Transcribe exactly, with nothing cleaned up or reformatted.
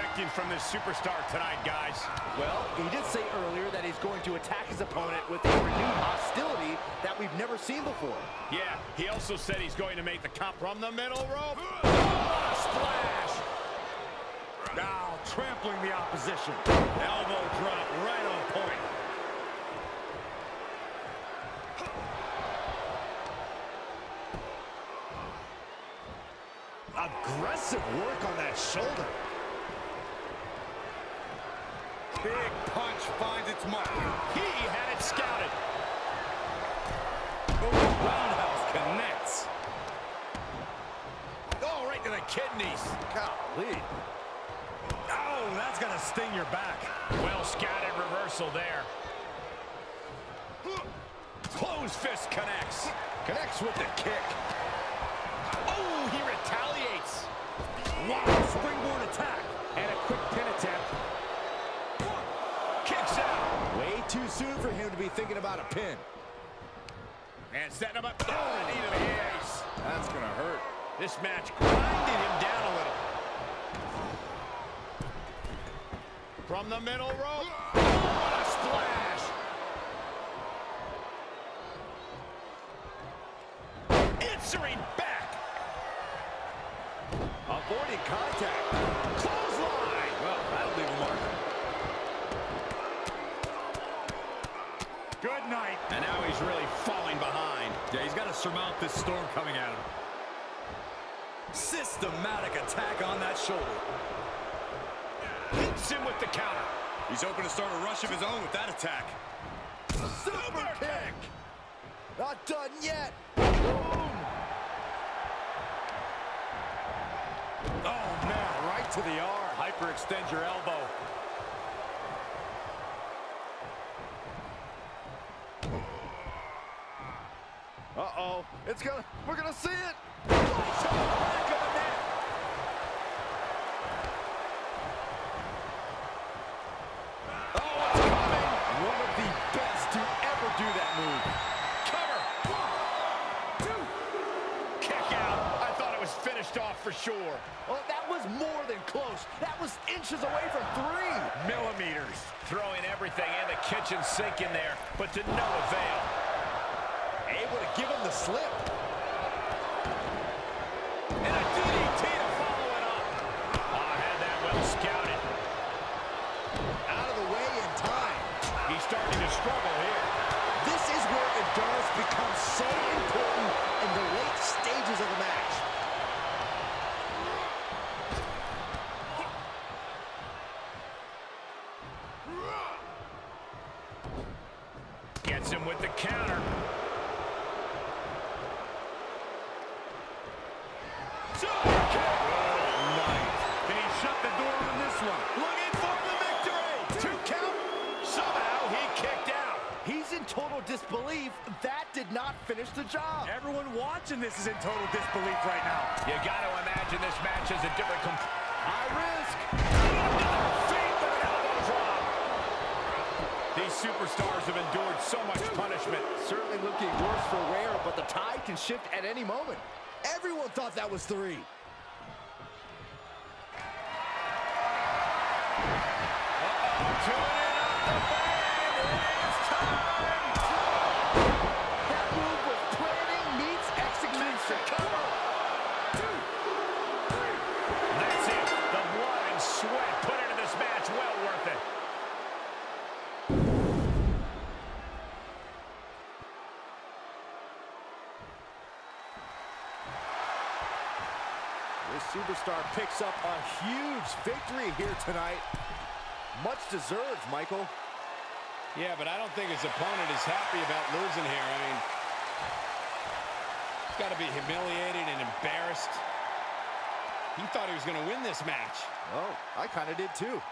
expecting from this superstar tonight, guys? Well, he did say earlier that he's going to attack his opponent with a renewed hostility that we've never seen before. Yeah, he also said he's going to make the comp from the middle rope. Oh, splash! Now trampling the opposition. Elbow drop right on point. Aggressive work on that shoulder. Big punch finds its mark. He had it scouted. Oh, roundhouse connects. Oh, right to the kidneys. Golly. Oh, that's gonna sting your back. Well scouted reversal there. Closed fist connects. Connects with the kick. Oh, he retaliates. Wow, springboard attack. And a quick pin attempt. Kicks out. Way too soon for him to be thinking about a pin. And setting him up. Oh, the knee to the face. That's gonna hurt. This match grinded him down a little. From the middle rope. Oh, what a splash. Answering back. Avoiding contact. Clothesline. Well, that'll leave a mark. Good night. And now he's really falling behind. Yeah, he's got to surmount this storm coming at him. Systematic attack on that shoulder. Hits him with the counter. He's hoping to start a rush of his own with that attack. Super kick. Not done yet. Oh, man, right to the arm. Hyperextend your elbow. Uh-oh. It's gonna, we're gonna see it. Right to the back of the neck. Oh, it's coming. One of the best to ever do that move. Cover. One, two. Kick out. I thought it was finished off for sure. Oh, that was more than close. That was inches away from three. Millimeters. Throwing everything in the kitchen sink in there, but to no avail. Able to give him the slip. And a D D T to follow it up. Oh, had that well scouted. Out of the way in time. He's starting to struggle here. This is where endurance becomes so important in the late stages of the match. Gets him with the counter. Can he shut the door on this one? Looking for the victory. Two count. Somehow he kicked out. He's in total disbelief. That did not finish the job. Everyone watching this is in total disbelief right now. You got to imagine this match is a different. High risk. Feet with an elbow drop. These superstars have endured so much punishment. Certainly looking worse for wear, but the tide can shift at any moment. Everyone thought that was three. Tuning up the band. It's time. That move was planning meets execution. Cover. Two. Three. That's it. The blood and sweat put into this match. Well worth it. This superstar picks up a huge victory here tonight. Much deserved, Michael. Yeah, but I don't think his opponent is happy about losing here. I mean, he's got to be humiliated and embarrassed. He thought he was going to win this match. Oh, I kind of did too.